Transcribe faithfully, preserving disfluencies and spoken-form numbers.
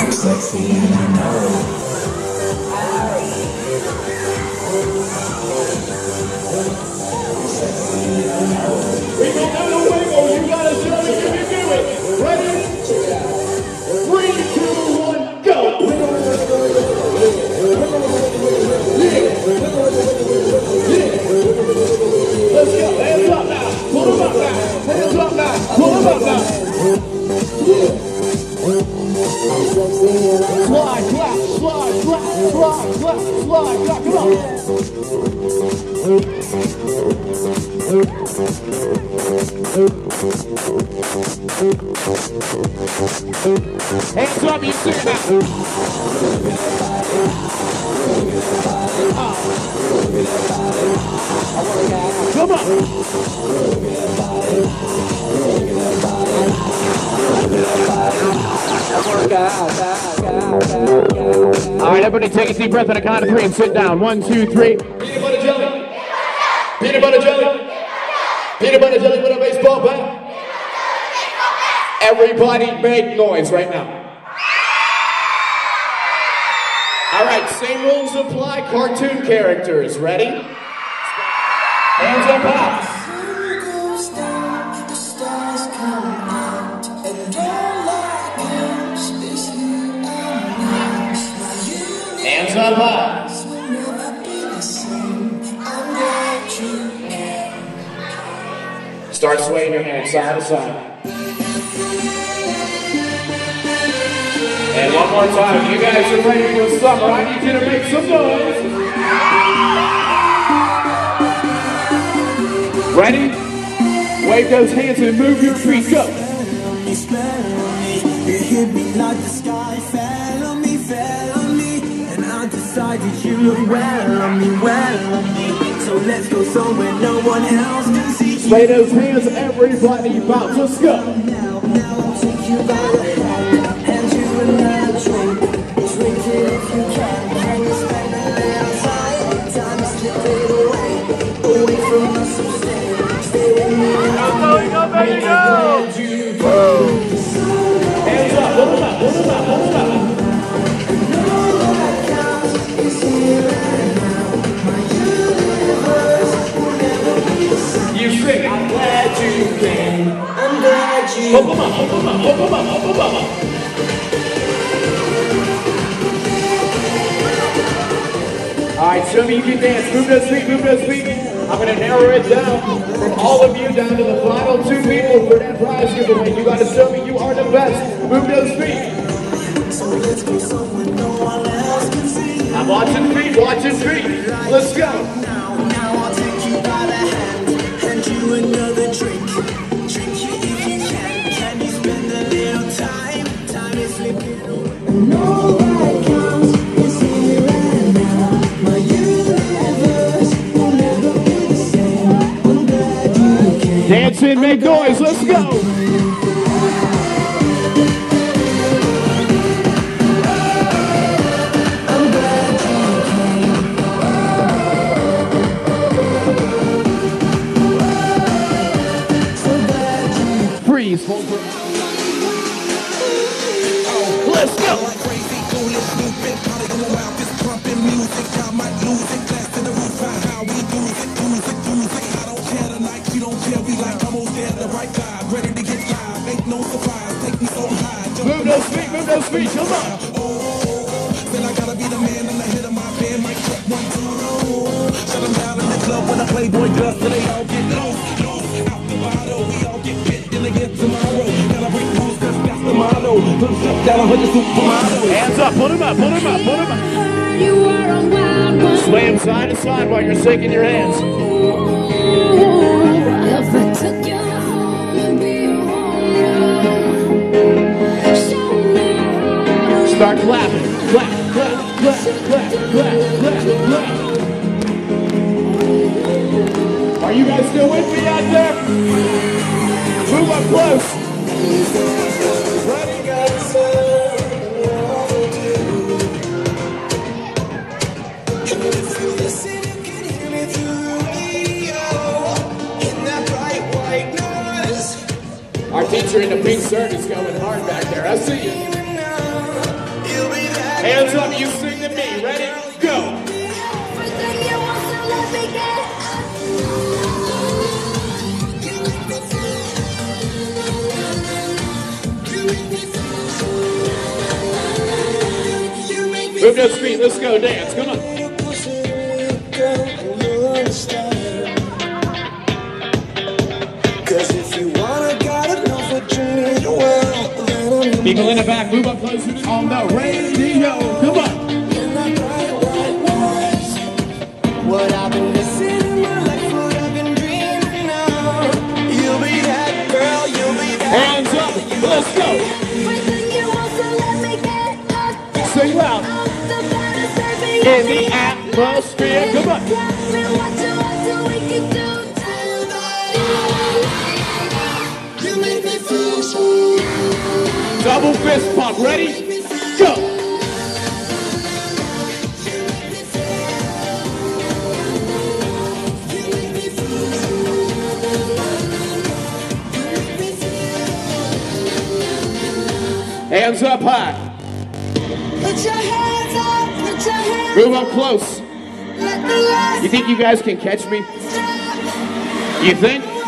Sexy and I know it. We don't have no wiggle, you gotta show me if you can do it. Ready? Three, two, one, go! Yeah. Yeah. Let's go, hands up now, pull them up now, hands up now, pull them up now. Yeah. Slide, clap, slide, clap, slide, clap, slide, clap, come on. Hands up, you see it now. Come on. All right, everybody take a deep breath on a count of three and sit down. One, two, three. Peanut butter jelly. Peanut butter jelly. Peanut butter jelly with a baseball bat. Everybody make noise right now. All right, same rules apply. Cartoon characters. Ready? Hands up high. Hands up high. Start swaying your hands side to side. And one more time, you guys are ready for summer. I need you to make some noise. Ready? Wave those hands and move your feet. Go. It hit me like the sky fell on me, fell on me. And I decided you look well on me, well on me. So let's go somewhere no one else can see. Lay those hands, everybody bounce. Let's go. Now, now I'll take you by the hand, hand you another drink. Drink it if you can. Can you spend a little time? Time slipping away, away from us. So stay, stay with me. Go, go, go, baby, go. Hands up, hold them up, hold them up, hold them up. And all that counts is here and now. My universe will never be the same. You sing, I'm glad you came. I'm glad you came. Hold them up, hold them up, hold them up, hold them up. All right, show me you can dance. Move those feet, move those feet. I'm going to narrow it down from all of you down to the final two people for that prize giveaway. You got to show me you are the best. Move those feet. I'm watching feet, watching feet. Let's go. Now, now I'll take you by the hand, hand you another drink. Drink it if you can. Can you spend a little time? Time is slipping away. And all that counts is here and now. My universe will never be the same. I'm glad you came. Dance and make noise. Let's go. Freeze. Hold for... Let's go. Move those feet, move those feet, come on. Then I gotta be the man in the head of my band, like check one, two. Shut them down in the club when I play boy dust, so they all get loose, loose. Out the bottle, we all get fit in again tomorrow. Gotta break rules, cause that's the motto. Put them stuff down, I'm a supermodel. Hands up, put them up, put them up, put them up. Sway them side to side while you're shaking your hands. Start clapping. Clap, clap, clap, clap, clap, clap, clap. Are you guys still with me out there? Move up close. Ready, guys? Can you feel the city? Can you hear me through the radio? In that bright white noise. Our teacher in the pink shirt is going hard back there. I see you. Hands up, you sing to me. Ready? Go. Move those feet. Let's go dance. Come on. People in the back, move up close on the radio. Come on. What I've been missing in my life, what I've been dreaming of. You'll be that girl, you'll be that. Hands up, let's go. Sing loud. In the atmosphere, come on. Double fist pump, ready? Go! Hands up high. Put your hands up, put your hands Move up close. You think you guys can catch me? You think?